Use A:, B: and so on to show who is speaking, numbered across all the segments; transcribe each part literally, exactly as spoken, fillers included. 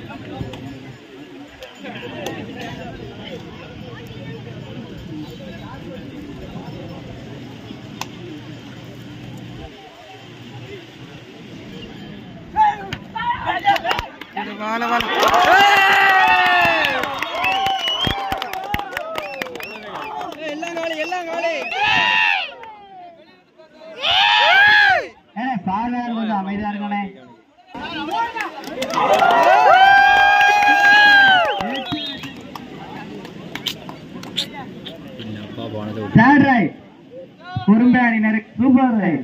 A: வால வால எல்லாம் காளி எல்லாம் காளி
B: ஏ பாலார் கொஞ்சம் அமைதியா இருக்கனே என்னப்பா போனது தேர்ட் ரைட் குறும்பை அணியினர் சூப்பர் ரைட்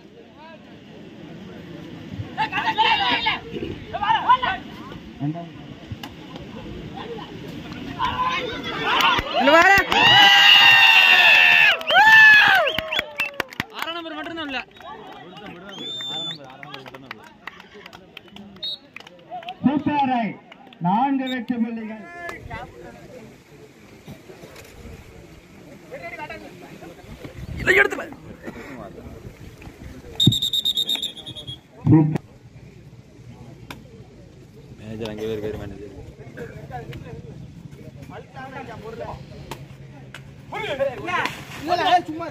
A: ஆறாம் நம்பர் மட்டும் தான் இல்ல
B: சூப்பர் ரைட் நான்கு வெற்றி புள்ளிகள்
A: இதை எடுத்து மேனேஜர் அங்கே இருக்காரு மேனேஜர் சும்மா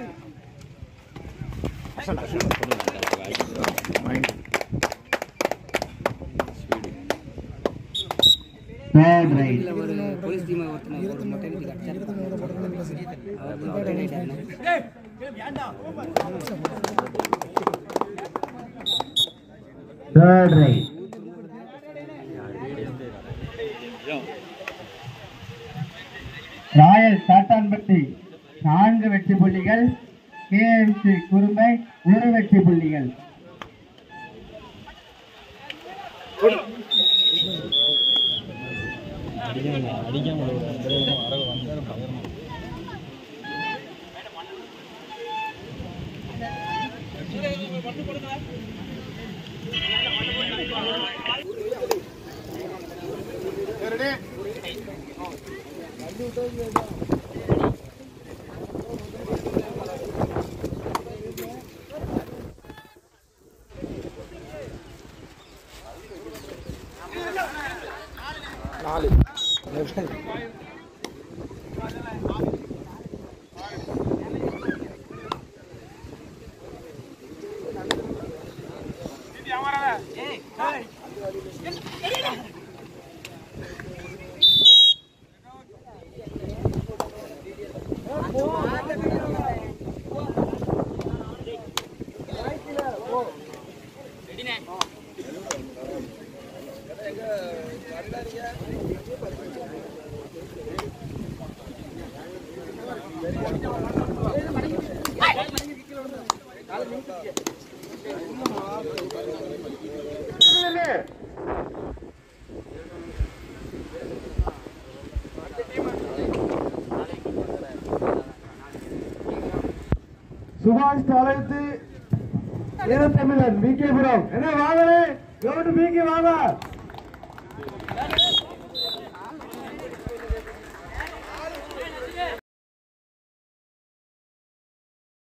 B: தேர்ட் ரைட்
C: ஒரு போலீஸ் டீம் ஒருத்தன ஒரு மொட்டை அடிச்சு கட்டச்சாரு
B: தேர்ட் ரைட் ராயல் சாத்தான்பட்டி நான்கு வெற்றி புள்ளிகள் கேஎம்சி குறும்பை ஒரு வெற்றி புள்ளிகள்
A: நாலு
B: சுபாஷ் அழைத்து ஈரத்தமிழன் வி கே புரம் என்ன வாங்கலே கவுண்ட் வி கே வாங்க